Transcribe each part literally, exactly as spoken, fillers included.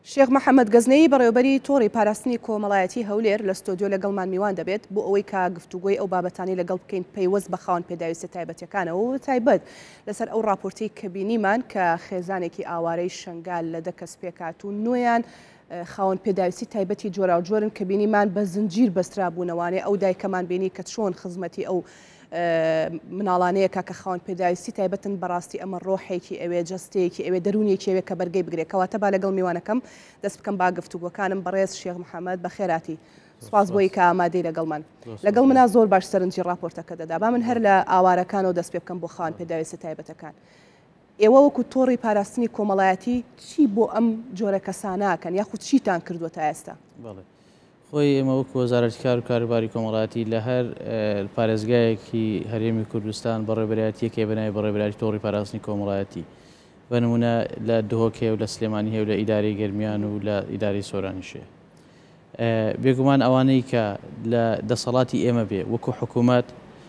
شێخ محەممەد گەزنەی بەڕێوەبەری تۆڕی پاراستنی کۆمەڵایەتی هەولێر لە ستۆدیۆ لەگەڵمان میوان دەبێت بۆ ئەوەی کا گفتوگۆی ئەو بابەتانی لەگەڵ بکەین پەیوەست بە خاوەن پێداویستە تایبەتەکانەوە و تایبەت لەسەر ئەو راپۆرتی کە بینیمان کە خێزانێکی ئاوارەی شنگال لە دە کەس پێکات و نوێیان خاوەن پێداویستی تایبەتی جۆرا و جۆرن کە بینیمان بە زنجیر بەسترابوونەوانێ ئەو دایکەمان بینی کە چۆن خزمەتی ئەو مناڵانەیەکە کە خاوەن پێداویستی تایبەتن بەڕاستی ئەمە ڕۆحێکی ئەوێ جەستەیەکی ئەوێ دەرونێکی ئەوێ کە بەرگەی بگرێت کەواتە با لەگەڵ میوانەکەم دەست بکەم با گفتوگۆکانم بەڕێز شێخ محەممەد بە خێراتی سوپاس بۆی کە ئامادەی لەگەڵمان لەگەڵ منا زۆر باش سەرنجی راپۆرتەکە دەدا با من هەر لە ئاوارەکانەوە دەست پێ بکەم بۆ خاوەن پێداویستە تایبەتەکان ئێوە وەکو تۆڕی پاراستنی کۆمەڵایەتی چی بۆ ئەم جۆرە کەساناکەن یاخود چیتان کردووە تا ئێستا؟ خۆی ئێمە وەکو وەزارەتی کار و کاروباری کۆمەڵایەتی لە هەر پارێزگایەکی هەرێمی کوردستان بەڕێوەبەرایەتیەکێ بەناوی بەڕێوەبەری تۆڕی پاراستنی کۆمەڵایەتی بە نمونە لە دهۆکێ و لە سلێمانی هەیە و لە ئیدارەی گەرمیان و لە ئیدارەی سۆرانیشێ بێگومان ئەوانەی کە لە دەسەڵاتی ئێمە بێ وەکو حکوومەت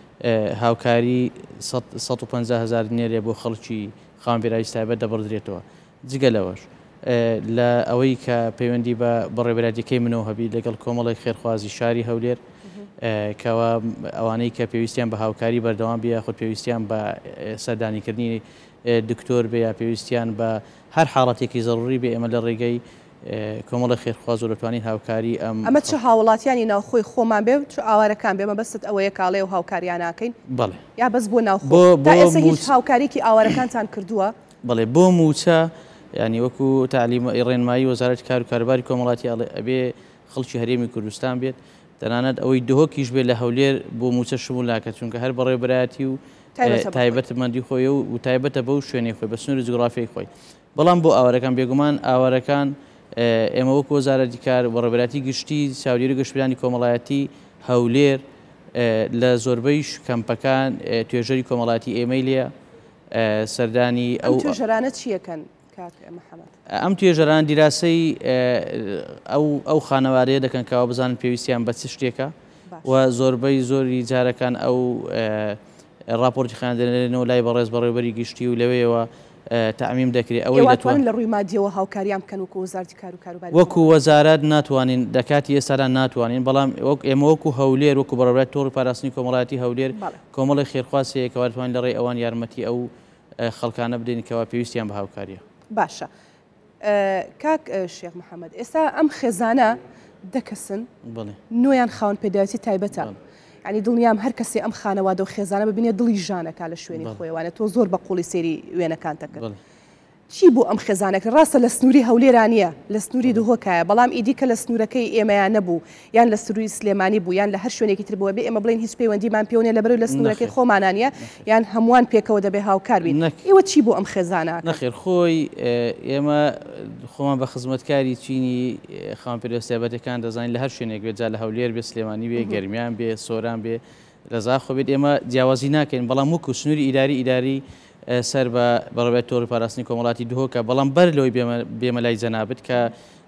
هاوکاری سەد و پەنجا هەزار دینێرێ بۆ خەڵکی خاوەن پێداویستی تایبەت دەبڕدرێتەوە جگە لەوەش لە ئەوەی کە پەیوەندی بە بەڕێوەبەرایەتیەکەی منەوە هەبی لەگەڵ کۆمەڵی خێرخوازی شاری هەولێر کەوا ئەوانەی کە پێویستیان بە هاوکاری بەردەوام بێ خۆ پێویستیان بە سەردانیکردنی دکتۆر بێ یا پێویستیان بە هەر حاڵەتێکی زەڕوری بێ ئێمە لە ڕێگەی کۆمەڵی خێرخواز و دەتوانین هاوکاری ئەم ئەمە چه هاوڵاتیانی ناوخۆی خۆمان بێ چ ئاوارەکان بێمە بەست ئەوەیە کاڵێ و هاوکاریان ناکەین بەڵێ یا بەس بۆ ناوخۆ تا ئێستا هیچ هاوکاریکی ئاوارەکانتان کردووە؟ بەڵێ بۆ موچە ینی وەکو تعلیم ڕێنمایی وەزارەتی کار و کاروباری کۆمەڵایەتی ئەبێ خەڵکی هەرێمی کوردستان بێت تەنانەت ئەوەی دهۆکیش بێت لە هەولێر بۆ موچە شمول ناکات چونکە هەر بەڕێوەبەرایەتی و تایبەتمەندی خۆی و تایبەتە بەو شوێنەی خۆی بە سنووری جوگرافیای خۆی بەڵام بۆ ئاوارەکان بێگومان ئاوارەکان ئێمە وەکو وەزارەتی کار و بەڕێوەبەرایەتی گشتی چاودێری و گەشتیارانی کۆمەڵایەتی هەولێر لە زۆربەی کەمپەکان توێژەری کۆمەڵایەتی ئێمەیلە سەردانی ئەو توێژەرانە چیەکەن؟ ئەم توێژەران دیراسی ئەو خانەوادەیە دەکەن کەوا بزانن پێویستیان بە چ شتێکە و زۆربەی زۆری جارەکان ئەو راپۆرتی خاندێنەوە لای بەڕێز بەڕێوەبەری گشتی و لەوەیەوە تەعمیم دەکرێت ئەوەی دەتوانن لە ڕووی مادیەوە هاوکاریان بکەن وەکو وەزارەتی کار و کاروباری وەکو وەزارەت ناتوانین دەکاتی ئێستادا ناتوانین بەڵام ئێمە وەکو هەولێر وەکو بەڕێوەبەری تۆڕی پاراستنی کۆمەڵایەتی هەولێر کۆمەڵی خێرخوازەیە کەوا دەتوانین لە ڕێی ئەوان یارمەتی ئەو خەڵکانە بدەین کەوا پێویستیان بە هاوکاریە. باشە کاک شێخ محەممەد ئێستا ئەم خێزانە دەکەسن نوێیان خاوەن پێداویستی تایبەتە ینی دڵنیام هەر کەسێ ئەم خانەوادە و خێزانە ببینێت دڵی ژانەکە لە شوێنی خۆیوانێت تۆ زۆر بە قوڵی سێری وێنەکان دەکرد چی بوو ئەم خێزانێک ڕاستە لە سنووری هەولێرانیە لە سنووری دهۆکایە بەڵام ئیدی کە لە سنوورەکەی ئێمەیان نەبوو یان لە سروی سلێمانی بوو یان لە هەر شوێنێکی تر بووە بێ ئێمە بڵین هیچ پەیوەندیمان پێونێ لەبەر لە سنوورەکەی خۆمانانیە یان هەمووان پێکەوە دەبێ هاوکار بین ئێوە چی بوو ئەم خێزانە؟ نەخێر خۆی ئێمە خۆمان بە خزمەتکاری چینی خاوەن پێداویستی تایبەتەکان دەزانین لە هەر شوێنێک بێت جا لە هەولێر بێ سلێمانی بێ گەرمیان بێ سۆران بێ لە زاخۆ بێت ئێمە جیاوازی ناکەین بەڵام وەکو سنووری ئیداری ئیداری سەر بە بەڕێوەبەری تۆڕی پاراستنی کۆمەڵایەتی دهۆکە بەڵام بەر لەوەی بێمە لای جەنابەت کە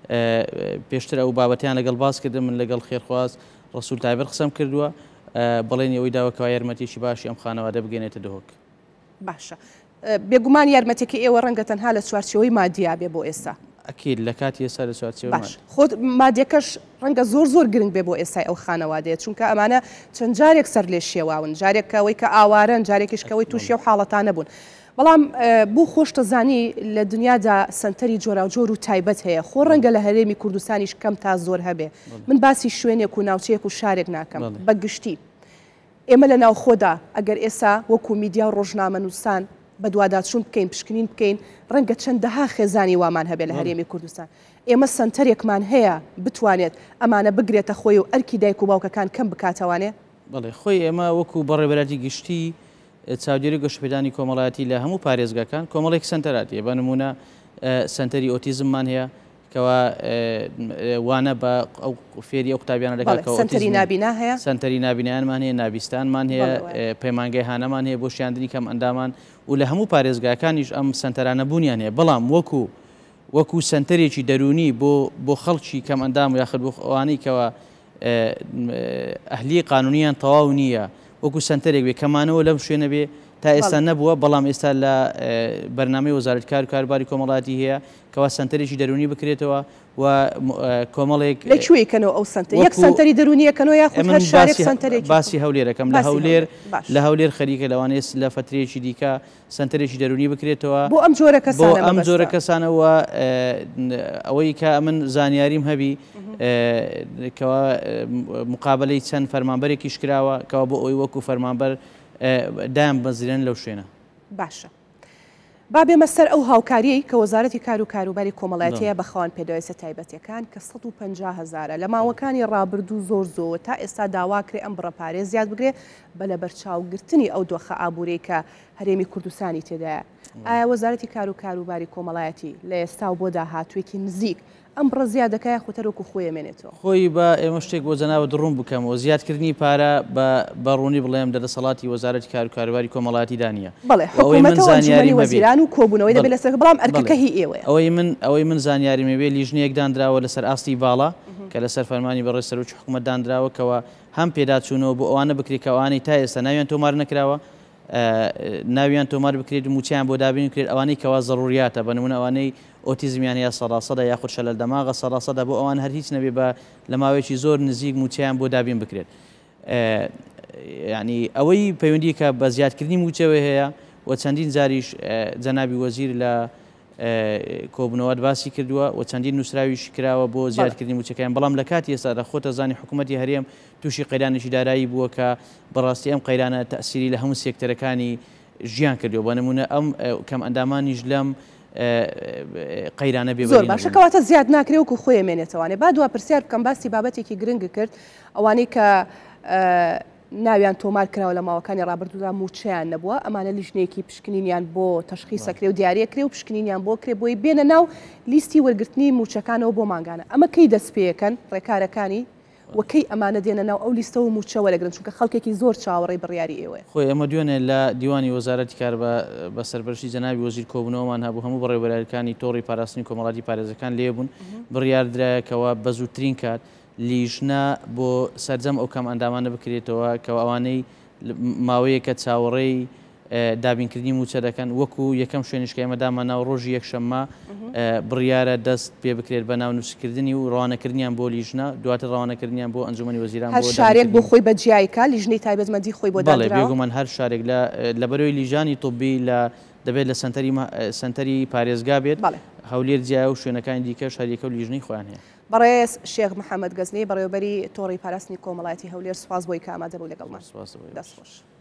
پێشتر ئەو بابەتیان لەگەڵ باس کردم من لەگەڵ خێرخواز ڕەسوول تایبەت قسەم کردووە بەڵێنی ئەوەی داوەکەوە یارمەتیشی باشی ئەم خانەوادە بگەێنێتە دهۆک. باشە بێگومان یارمەتێکی ئێوە ڕەنگە تەنها لە چوارچێوەی مادییا بێ بۆ ئێستا ئەکید لە کاتی ئێستا لە چوارچێوە باش خۆت مادیەکەش ڕەنگە زۆر زۆر گرنگ بێ بۆ ئێستای ئەو خانەوادەیە چونکە ئەمانە چەند جارێک سەر لێ شێواون جارێکەوەی کە ئاوارن جارێکیشکەوەی تووشێ و حاڵەتانە بوون بەڵام بوو خۆشتەزانی لە دنیادا سنتەری جۆرا و جۆر و تایبەت هەیە خۆ ڕەنگە لە هەرێمی کوردستانیش کەم تا زۆر هەبێ من باسی شوێنێک و ناوچەیەک و شارێک ناکەم بە گشتی ئێمە لە ناو خۆدا ئەگەر ئێستا وەکو میدیا و ڕۆژنامەنووسان بە دوواداچوون بکەین پشکنین بکەین ڕەنگە چەندەها خێزانی وامان هەبێ لە هەرێمی کوردستان ئێمە سنتەرێکمان هەیە بتوانێت ئەمانە بگرێتە خۆی و ئەرکی دایک و باوکەکان کەم بکاتەوانێ بەڵێ خۆی ئێمە وەکو بەڕێوەبەری گشتی چاودێری گەشتپێدانی کۆمەڵایەتی لە هەموو پارێزگاکان کۆمەڵێک سنتەراتیە بە نمونە سنتەری ئۆتیزممان هەیە کەوا وانە بە ئەو فێری ئەو قوتابیانە دەکات سنتەری نابینا هەیە سنتەری نابینیانمان هەیە نابیستانمان هەیە پەیمانگای هانەمان هەیە بۆ شیاندنی کەم ئەندامان و لە هەموو پارێزگاکانیش ئەم سنتەرانە بوونیان هەیە بەڵام وەکو وەکو سنتەرێکی دەرونی بۆ بۆ خەڵکی کەم ئەندام و یاخود بۆ ئەوانەی کەوا ئەهلی قانونیان تەواو نییە وەکو سنتەرێک بێ کەمانەوە لەم شوێنە بێ تا ئێستا نەبووە بەڵام ئێستا لە بەرنامەی وەزارەتی کار و کاروباری کۆمەڵایەتی هەیە کەوا سنتەرێکی دەرونی بکرێتەوە و کۆمەڵێک لەکوێکەنەوە ئەو سنتەر یەک سنتەری دەرونیەکەنەوە یاخود هەر شارێک سنتەرێکی باسی هەولێرەکەم لە هەولێر لە هەولێر خەریکە لەوانەیە لە فترەیەکی دیکە سنتەرێکی دەرونی بکرێتەوە بۆ ئەم جۆرە کەسانە بۆ ئەم جۆرە کەسانەوە ئەوەی کە من زانیاریم هەبی کەوا مقابلەی چەند فەرمانبەرێکیش کراوە کەوا بۆ ئەوی وەکو فەرمانبەر دایان بەزرێن لەو شوێنە. باشە. با بێمە سەر ئەو هاوکاریەی کە وەزارەتی کار و کاروباری کۆمەڵایەتیە بەخەوان پێداویستە تایبەتیەکان کە سەد و پەنجا هەزارە لە ماوەکانی ڕابردوو زۆر زۆر تا ئێستا داواکرێ ئەم بڕەپارێ زیاد بگرێ بە لە بەرچاوگرتنی ئەو دۆخە ئابوورەی کە هەرێمی کوردستانی تێدایە. ئایا وەزارەتی کار و کاروباری کۆمەڵایەتی لە ئێستا و بۆ داهاتوێکی نزیک ئەم بڕە زیادەکەی خۆتەرۆکو خۆی ئەمێنێتەوە؟ خۆی بە ئێمە شتێک بۆ جەناوە دڕوون بکەمەوە زیادکردنی پارە بە ڕوونی بڵێم دەدەسەڵاتی وەزارەتی کار و کاروباری کۆمەڵایەتی دانیە. بەڵێ حکوومەتەوە ئەنجومەنی وەزیران و کۆبوونەوەی دەبێت لەسەر بەڵام ئەرکەکە هی ئێوەیە. ئەوەی من ئەوەی من زانیاری مەبێ لیژنەیەک دانراوە لەسەر ئاستی باڵا کە لەسەر فەرمانی بەڕێز سەرۆکی حکوومەت دانراوەکەوە هەم پێداچوونەوە بۆ ئەوانە بکرێت کە ئەوانەی تا ئێستا ناویان تۆمار نەکراوە ناویان تۆمار بکرێت و موچیان بۆ دابین کرێت ئەوانەی کەوا ضروریاتە بە نمونە ئەوانەی ئۆتیزمیان یا سەدا یاخود شەلل دەماغە سەدا بۆ ئەوان هەر هیچ نەبێ بە لە ماوەیەکی زۆر نزیک موچیان بۆ دابین بکرێت. یعنی ئەوەی پەیوەندی کە بە زیادکردنی موچەوە هەیە و چەندین جاریش جەنابی وەزیر لە کۆبوونەوەت باسی کردووە و چەندین نووسراویش کراوە بۆ زیادکردنی موچەکەیان بەڵام لە کاتی ئێستادا خۆتە زانی حکوومەتی هەرێم تووشی قەیرانێکی دارایی بووە کە بەڕاستی ئەم قەیرانە تەسیری لە هەموو سێکتەرەکانی ژیان کردو بە نمونە ئەم کەم ئەندامانیش لەم قەیرانە بێ زۆر باشە کەواتە زیاد ناکرێ وەکو خۆی ئەمێنێتەوانێ با دوا پرسیار بکەم باسی بابەتێکی گرنگ کرد ئەوانەی کە ناویان تۆمار کراوە لە ماوەکانی ڕابردوودا موچیان نەبووە ئەمانە لیژنەیەکی پشکنینیان بۆ تەشخیصەکرێ و دیارەکرێ و پشکنینیان بۆ کرێ بۆی بێنە ناو لیستی وەرگرتنی موچەکانەوە بۆ ماگانە ئەمە کەی دەست پێەکەن ڕێکارەکانی وەکەی ئەمانە دێنە ناو ئەو لیستە و موچە وەرەگرن چونکە خەڵکێکی زۆر چاوەڕێی بڕیاری ئێوەیە. خۆی ئەمە دوێنێ لە دیوانی وەزارەتی کار بە سەربەرشی جەنابی وەزیر کۆبوونەوەمان هەبوو هەموو بەڕێوەبەرەکانی تۆڕی پاراستنی کۆمەڵاتی پارێزەکان لێبوون بڕیاردرایەکەوە بە زووترین کات لیژنە بۆ سەرجەم ئەو کەم ئەندامانە بکرێتەوە کە ئەوانەی ماوەیەکە چاوەڕێی دابینکردنی موچە دەکەن وەکو یەکەم شوێنشکە ئێمەدامان ناو ڕۆژی یەکشەممە بڕیارە دەست پێ بکرێت بە ناو نووسکردنی و ڕوانەکردنیان بۆ لیژنە دواتر ڕوانەکردنیان بۆ ئەنجومەنی وەزیران هەر شارێک بۆ خۆی بەجیایکە لیژنەی تایبەتمەندی خۆی بۆ داراوە. بێگومان هەر شارێک لە بەرەوەی لیژانی طبی لە دەبێت لە سنتەری پارێزگا بێت هەولێر جیای و شوێنەکانی دیکەش هەریەکە و لیژنەی خۆیان هەیە. بەڕێز شێخ محەممەد گەزنی بەڕێوەبەری تۆڕی پاراستنی کۆمەڵایەتی هەولێر سوپاس بۆی کە ئامادە بوو لەگەڵمان. دەست خۆش.